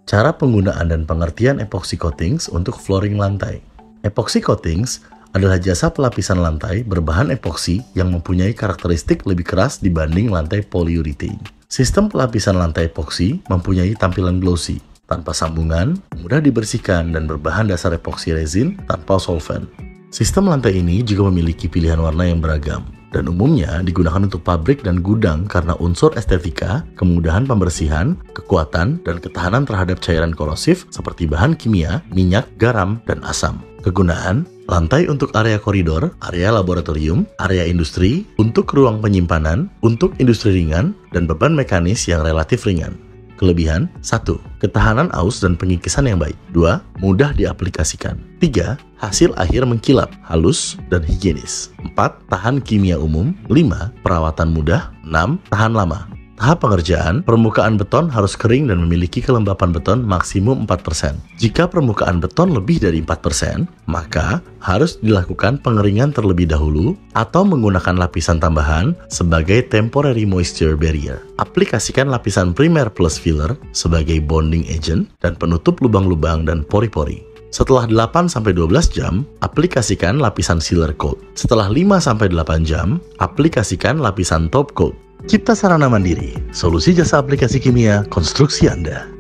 Cara penggunaan dan pengertian epoxy coatings untuk flooring lantai. Epoxy coatings adalah jasa pelapisan lantai berbahan epoksi yang mempunyai karakteristik lebih keras dibanding lantai polyurethane. Sistem pelapisan lantai epoksi mempunyai tampilan glossy, tanpa sambungan, mudah dibersihkan, dan berbahan dasar epoksi resin tanpa solvent. Sistem lantai ini juga memiliki pilihan warna yang beragam, dan umumnya digunakan untuk pabrik dan gudang karena unsur estetika, kemudahan pembersihan, kekuatan, dan ketahanan terhadap cairan korosif seperti bahan kimia, minyak, garam, dan asam. Kegunaan: lantai untuk area koridor, area laboratorium, area industri, untuk ruang penyimpanan, untuk industri ringan, dan beban mekanis yang relatif ringan. Kelebihan: 1. Ketahanan aus dan pengikisan yang baik. 2. Mudah diaplikasikan. 3. Hasil akhir mengkilap, halus, dan higienis. 4. Tahan kimia umum. 5. Perawatan mudah. 6. Tahan lama. Tahap pengerjaan: permukaan beton harus kering dan memiliki kelembapan beton maksimum 4%. Jika permukaan beton lebih dari 4%, maka harus dilakukan pengeringan terlebih dahulu atau menggunakan lapisan tambahan sebagai temporary moisture barrier. Aplikasikan lapisan primer plus filler sebagai bonding agent dan penutup lubang-lubang dan pori-pori. Setelah 8-12 jam, aplikasikan lapisan sealer coat. Setelah 5-8 jam, aplikasikan lapisan top coat. Cipta Sarana Mandiri, solusi jasa aplikasi kimia konstruksi Anda.